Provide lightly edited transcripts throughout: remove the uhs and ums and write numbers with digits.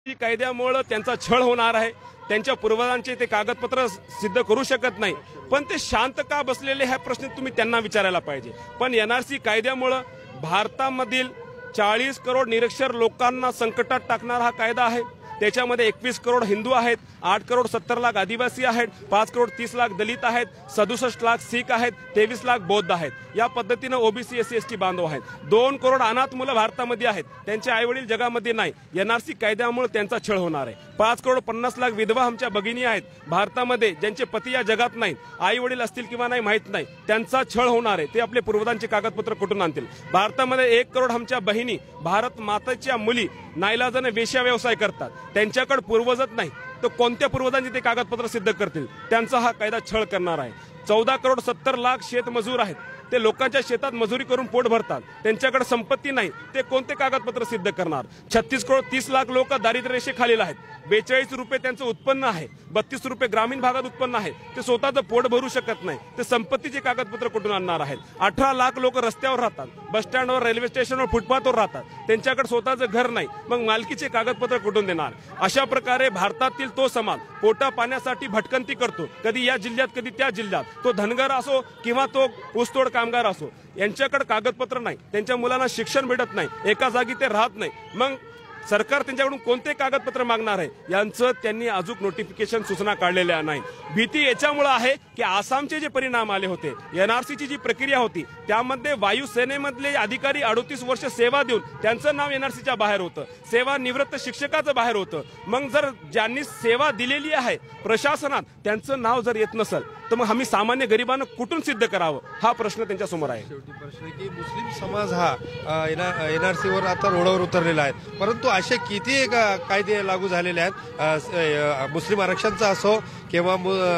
कायद्यामुळे त्यांचा छळ होणार आहे। त्यांच्या पूर्वजांचे ते कागदपत्र सिद्ध करू शकत नाही, पण ते शांत का बसलेले हा प्रश्न तुम्ही त्यांना विचारायला पाहिजे। पण एनआरसी कायद्यामुळे भारतामधील 40 करोड निरक्षर लोकांना संकटात टाकणारा हा कायदा आहे। त्याच्यामध्ये 21 करोड हिंदू आहेत, 8 करोड 70 लाख आदिवासी आहेत, 5 करोड 30 लाख दलित आहेत, 67 लाख सिख आहेत, 23 लाख बौद्ध आहेत। या पद्धतीने ओबीसी एससी एसटी बांधव आहेत। 2 करोड अनाथ मुलं भारतामध्ये आहेत, त्यांचे आईवडील जगामध्ये नाही। एनआरसी कायद्यामुळे त्यांचा छळ होणार आहे। 5 करोड 50 लाख विधवा आमच्या भगिनी आहेत भारतामध्ये, ज्यांचे पती या जगात नाहीत, आईवडील असतील किंवा नाही माहित नाही, त्यांचा छळ होणार आहे। ते आपले पूर्वजांचे कागदपत्र कुठून आणतील? भारतामध्ये 1 करोड आमच्या बहिणी भारत माताच्या मुली नाईलाजाने वेश्या व्यवसाय करतात, त्यांच्याकडे पूर्वजच नाही, तो कोणत्या पूर्वजांचे ते कागदपत्र सिद्ध करतील? त्यांचा हा कायदा छळ करणार आहे। 14 करोड 70 लाख शेतमजूर आहेत, ते लोकांच्या शेतात मजुरी करून पोट भरतात, त्यांच्याकडे संपत्ती नाही, ते कोणते कागदपत्र सिद्ध करणार? 36 करोड 30 लाख लोक दारिद्र्य रेषेखालील आहेत, 42 रुपये त्यांचं उत्पन्न आहे, 32 रुपये ग्रामीण भागात उत्पन्न आहे, ते स्वतःचं पोट भरू शकत नाही, ते संपत्तीचे कागदपत्र कुठून आणणार आहेत? 18 लाख लोक रस्त्यावर राहतात, बस स्टँडवर, रेल्वे स्टेशनवर, फुटपाथवर राहतात, त्यांच्याकडे स्वतःचं घर नाही, मग मालकीचे कागदपत्र कुठून देणार? अशा प्रकारे भारतातील तो समाज पोटा पाण्यासाठी भटकंती करतो, कधी या जिल्ह्यात कधी त्या जिल्ह्यात, तो धनगर असो किंवा तो ऊसतोड कामगार असो, यांच्याकडे कागदपत्र नाही, त्यांच्या मुलांना शिक्षण भेटत नाही, एका जागी ते राहत नाही, मग सरकार त्यांच्याकडून कोणते कागदपत्र मागणार आहे? यांचं त्यांनी अजून नोटिफिकेशन सूचना काढलेल्या नाही। भीती याच्यामुळे आहे की आसामचे जे परिणाम आले होते, एनआरसीची जी प्रक्रिया होती, त्यामध्ये वायुसेनेमधले अधिकारी 38 वर्ष सेवा देऊन त्यांचं नाव एनआरसीच्या बाहेर होतं, सेवा निवृत्त शिक्षकाचं बाहेर होतं। मग जर ज्यांनी सेवा दिलेली आहे प्रशासनात त्यांचं नाव जर येत नसेल तर मग आम्ही सामान्य गरिबांना कुठून सिद्ध करावं, हा प्रश्न त्यांच्या समोर आहे। शेवटी प्रश्न की मुस्लिम समाज हा एनआरसीवर आता रोडावर उतरलेला आहे, परंतु असे किती कायदे लागू झालेले आहेत, मुस्लिम आरक्षणचा असो किंवा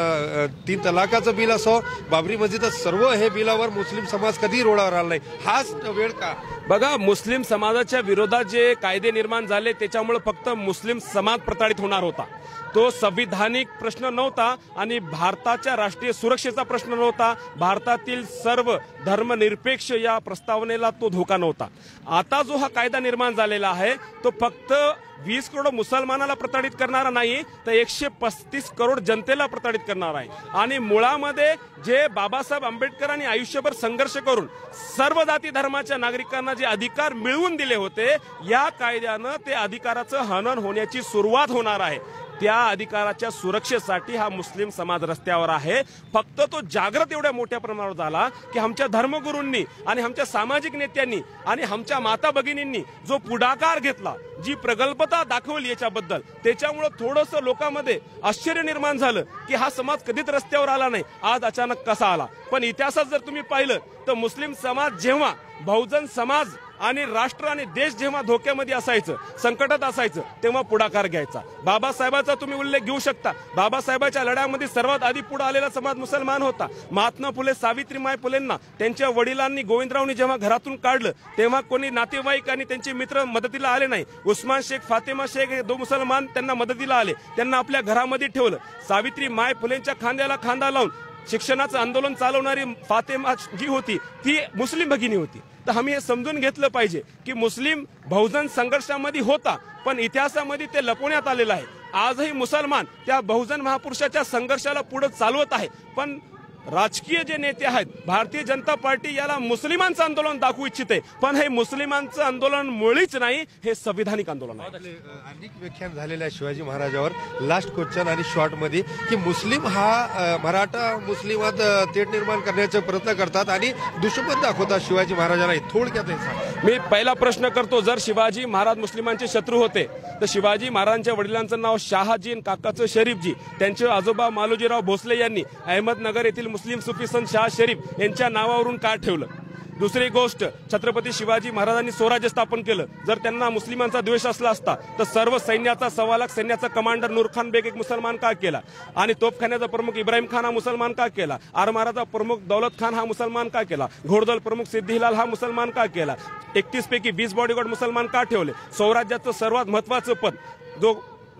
3 तलाकाचं बिल असो, बाबरी मस्जिद, सर्व हे बिलावर मुस्लिम समाज कधी रोडावर आला नाही, हाच वेळ का? बघा, मुस्लिम समाजाच्या विरोधात जे कायदे निर्माण झाले त्याच्यामुळे फक्त मुस्लिम समाज प्रताडित होणार होता, तो संविधानिक प्रश्न नव्हता आणि भारताच्या राष्ट्रीय सुरक्षेचा प्रश्न नव्हता, भारतातील सर्व धर्मनिरपेक्ष या प्रस्तावनेला तो धोका नव्हता। आता जो हा कायदा निर्माण झालेला आहे तो फक्त 20 करोड मुसलमानाला प्रताडित करणारा नाही, तर 135 करोड जनतेला प्रताडित करणार आहे। आणि मुळामध्ये जे बाबासाहेब आंबेडकरांनी आयुष्यभर संघर्ष करून सर्व जाती धर्माच्या नागरिकांना जे अधिकार मिळवून दिले होते, या कायद्यानं ते अधिकाराचं हनन होण्याची सुरुवात होणार आहे। त्या अधिकाराच्या सुरक्षेसाठी हा मुस्लिम समाज रस्त्यावर आहे। फक्त तो जागृत एवढ्या मोठ्या प्रमाणावर झाला की आमच्या धर्मगुरूंनी आणि आमच्या सामाजिक नेत्यांनी आणि आमच्या माता भगिनींनी जो पुढाकार घेतला, जी प्रगल्भता दाखवली याच्याबद्दल, त्याच्यामुळे थोडंसं लोकांमध्ये आश्चर्य निर्माण झालं की हा समाज कधीच रस्त्यावर आला नाही, आज अचानक कसा आला। पण इतिहासात जर तुम्ही पाहिलं तर मुस्लिम समाज जेव्हा बहुजन समाज आणि राष्ट्र आणि देश जेव्हा धोक्यामध्ये असायचं, संकटात असायचं, तेव्हा पुढाकार घ्यायचा। बाबासाहेबांचा तुम्ही उल्लेख घेऊ शकता, बाबासाहेबांच्या लढ्यामध्ये सर्वात आधी पुढे आलेला समाज मुसलमान होता। महात्मा फुले, सावित्रीमाई फुलेंना त्यांच्या वडिलांनी, गोविंदरावनी जेव्हा घरातून काढलं तेव्हा कोणी नातेवाईक आणि त्यांचे मित्र मदतीला आले नाही। उस्मान शेख, फातेमा शेख हे 2 मुसलमान त्यांना मदतीला आले, त्यांना आपल्या घरामध्ये ठेवलं। सावित्रीमाई फुलेंच्या खांद्याला खांदा लावून शिक्षणाचं आंदोलन चालवणारी फातेमा जी होती ती मुस्लिम भगिनी होती। तर आम्ही हे समजून घेतलं पाहिजे की मुस्लिम बहुजन संघर्षामध्ये होता, पण इतिहासामध्ये ते लपवण्यात आलेलं आहे। आजही मुसलमान त्या बहुजन महापुरुषाच्या संघर्षाला पुढे चालवत आहे, पण राजकीय जे नेते आहेत, भारतीय जनता पार्टी याला मुस्लिमांचं आंदोलन दाखवू इच्छिते, पण हे मुस्लिमांचं आंदोलन मुळीच नाही, हे संविधानिक आंदोलन आहे। अनेक व्याख्यान झालेल्या शिवाजी महाराजांवर, लास्ट क्वेश्चन आणि शॉर्ट मध्ये की मुस्लिम हा मराठा मुस्लिमात तेढ निर्माण करण्याचा प्रयत्न करतात आणि दुश्मन दाखवतात शिवाजी महाराजांना, थोडक्यात हे सांगा। मी पहिला प्रश्न करतो, जर शिवाजी महाराज मुस्लिमांचे शत्रू होते तर शिवाजी महाराजांच्या वडिलांचं नाव शहाजी आणि काकाचं शरीफजी, त्यांचे आजोबा मालोजीराव भोसले यांनी अहमदनगर येथील मुस्लिम सुफी संत शाह शरीफ यांच्या नावावरून का ठेवलं? दुसरी गोष्ट, छत्रपती शिवाजी महाराजांनी स्वराज्य स्थापन केलं, जर त्यांना मुस्लिमांचा द्वेष असला असता तर सर्व सैन्याचा 1.25 लाख सैन्याचा कमांडर नूरखान बेग एक मुसलमान का केला? आणि तोफखान्याचा प्रमुख इब्राहिम खान हा मुसलमान का केला? आरमाराचा प्रमुख दौलत खान हा मुसलमान का केला? घोडदल प्रमुख सिद्दी हिलाल हा मुसलमान का केला? 31 पैकी 20 बॉडीगार्ड मुसलमान का ठेवले? स्वराज्याचं सर्वात महत्वाचं पद जो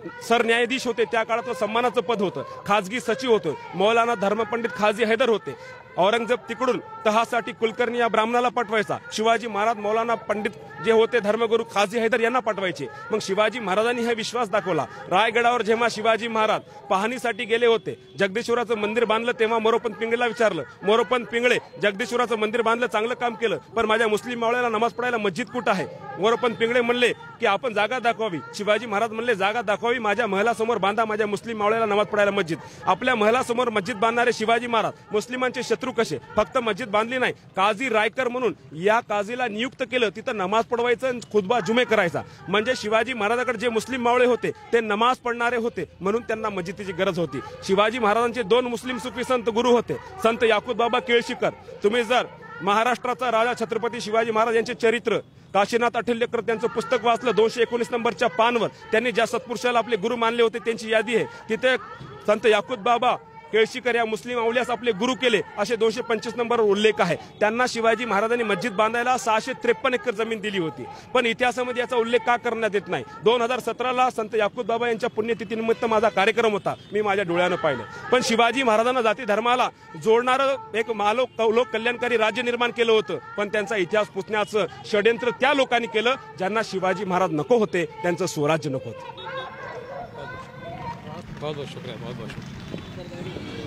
सरन्यायाधीश होते, त्या काळात सन्मानाचं पद होतं, खाजगी सचिव होतं, मौलाना धर्मपंडित खाजी हैदर होते. औरंगजेब तिकडून तहासाठी कुलकर्णी या ब्राह्मणाला पाठवायचा, शिवाजी महाराज मौलाना पंडित जे होते धर्मगुरू खाजी हैदर यांना पाठवायचे. मग शिवाजी महाराजांनी हा विश्वास दाखवला. रायगडावर जेव्हा शिवाजी महाराज पाहणीसाठी गेले होते, जगदीश्वराचं मंदिर बांधलं, तेव्हा मोरोपंत पिंगळेला विचारलं, मोरोपंत पिंगळे जगदीश्वराचं मंदिर बांधलं, चांगलं काम केलं, पण माझ्या मुस्लिम मावळ्याला नमाज पडायला मस्जिद कुठं आहे? मोरोपंत पिंगळे म्हणले की आपण जागा दाखवावी. शिवाजी महाराज म्हणले जागा दाखवावी, माझ्या महलासमोर बांधा माझ्या मुस्लिम मावळ्याला नमाज पडायला मस्जिद. आपल्या महलासमोर मस्जिद बांधणारे शिवाजी महाराज मुस्लिमांचे शत्रू कसे? फक्त मस्जिद बांधली नाही, काझी रायकर म्हणून या काझीला नियुक्त केलं, तिथं नमाज पडवायचं, खुतबा जुमे करायचा. म्हणजे शिवाजी महाराजांकडे जे मुस्लिम मावळे होते ते नमाज पडणारे होते, म्हणून त्यांना मस्जिदीची गरज होती. शिवाजी महाराजांचे 2 मुस्लिम सुफी संत गुरु होते, संत याकूब बाबा केळशीकर. तुम्ही जर महाराष्ट्राचा राजा छत्रपती शिवाजी महाराज यांचे चरित्र काशीनाथ अठल्यकर त्यांचं पुस्तक वाचलं, 219 नंबरच्या पानवर त्यांनी ज्या सत्पुरुषाला आपले गुरु मानले होते त्यांची यादी आहे. तिथे संत याकूब बाबा केळशीकर या मुस्लिम अवलियास आपले गुरु केले असे 225 नंबरवर उल्लेख आहे. त्यांना शिवाजी महाराजांनी मस्जिद बांधायला 653 एकर जमीन दिली होती, पण इतिहासामध्ये याचा उल्लेख का करण्यात येत नाही? 2017ला संत याकूब बाबा यांच्या पुण्यतिथीनिमित्त माझा कार्यक्रम होता, मी माझ्या डोळ्यानं पाहिलं. पण शिवाजी महाराजांना जाती धर्माला जोडणारं एक लोक कल्याणकारी राज्य निर्माण केलं होतं, पण त्यांचा इतिहास पुसण्याचं षड्यंत्र त्या लोकांनी केलं ज्यांना शिवाजी महाराज नको होते, त्यांचं स्वराज्य नको होतं. बहुत बहुत शुक्रिया, बहुत बहुत शुक्रिया.